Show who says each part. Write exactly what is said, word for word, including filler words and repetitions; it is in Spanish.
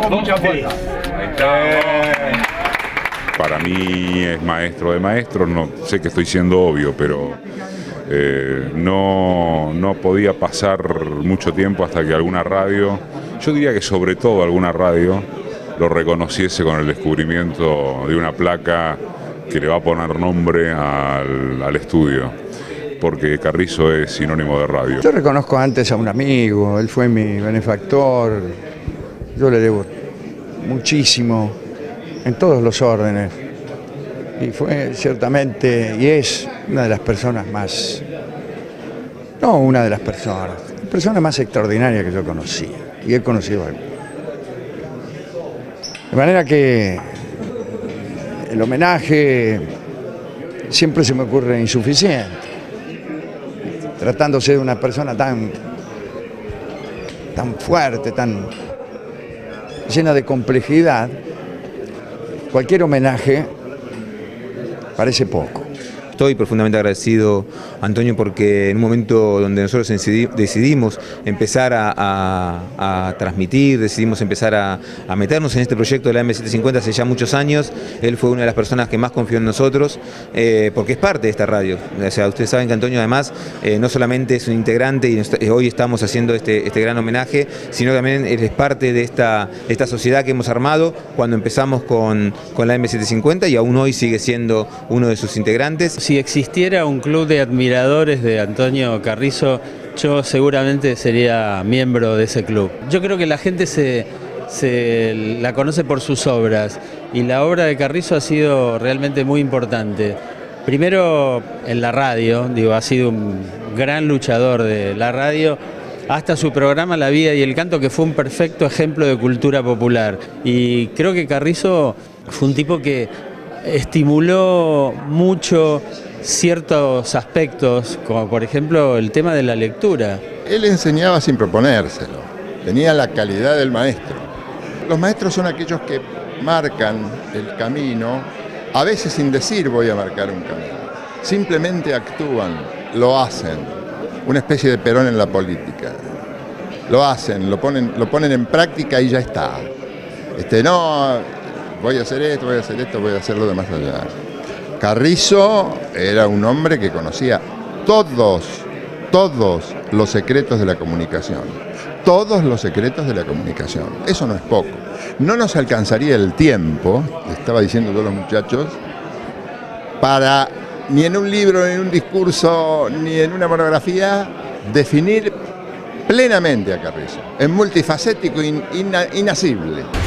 Speaker 1: con mucha fuerza.
Speaker 2: Para mí es maestro de maestros, no sé que estoy siendo obvio, pero eh, no, no podía pasar mucho tiempo hasta que alguna radio, yo diría que sobre todo alguna radio, lo reconociese con el descubrimiento de una placa que le va a poner nombre al, al estudio, porque Carrizo es sinónimo de radio.
Speaker 3: Yo reconozco antes a un amigo, él fue mi benefactor, yo le debo muchísimo en todos los órdenes, y fue ciertamente, y es una de las personas más, no una de las personas, la persona más extraordinaria que yo conocí, y he conocido a él. De manera que el homenaje siempre se me ocurre insuficiente, tratándose de una persona tan, tan fuerte, tan llena de complejidad. Cualquier homenaje parece poco.
Speaker 4: Estoy profundamente agradecido, Antonio, porque en un momento donde nosotros decidimos empezar a, a, a transmitir, decidimos empezar a, a meternos en este proyecto de la M setecientos cincuenta hace ya muchos años, él fue una de las personas que más confió en nosotros, eh, porque es parte de esta radio. O sea, ustedes saben que Antonio además eh, no solamente es un integrante y hoy estamos haciendo este, este gran homenaje, sino también él es parte de esta, esta sociedad que hemos armado cuando empezamos con, con la M setecientos cincuenta y aún hoy sigue siendo uno de sus integrantes.
Speaker 5: Si existiera un club de admiradores de Antonio Carrizo, yo seguramente sería miembro de ese club. Yo creo que la gente se, se la conoce por sus obras y la obra de Carrizo ha sido realmente muy importante. Primero en la radio, digo, ha sido un gran luchador de la radio, hasta su programa La Vida y el Canto, que fue un perfecto ejemplo de cultura popular. Y creo que Carrizo fue un tipo que estimuló mucho ciertos aspectos, como por ejemplo el tema de la lectura.
Speaker 6: Él enseñaba sin proponérselo, tenía la calidad del maestro. Los maestros son aquellos que marcan el camino, a veces sin decir voy a marcar un camino, simplemente actúan, lo hacen, una especie de Perón en la política. Lo hacen, lo ponen, lo ponen en práctica y ya está. Este, no, voy a hacer esto, voy a hacer esto, voy a hacerlo de más allá. Carrizo era un hombre que conocía todos, todos los secretos de la comunicación. Todos los secretos de la comunicación. Eso no es poco. No nos alcanzaría el tiempo, estaba diciendo todos los muchachos, para ni en un libro, ni en un discurso, ni en una monografía, definir plenamente a Carrizo. Es multifacético, in, in, inasible.